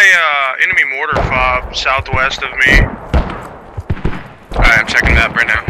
a enemy mortar fob southwest of me. Alright, I'm checking that right now.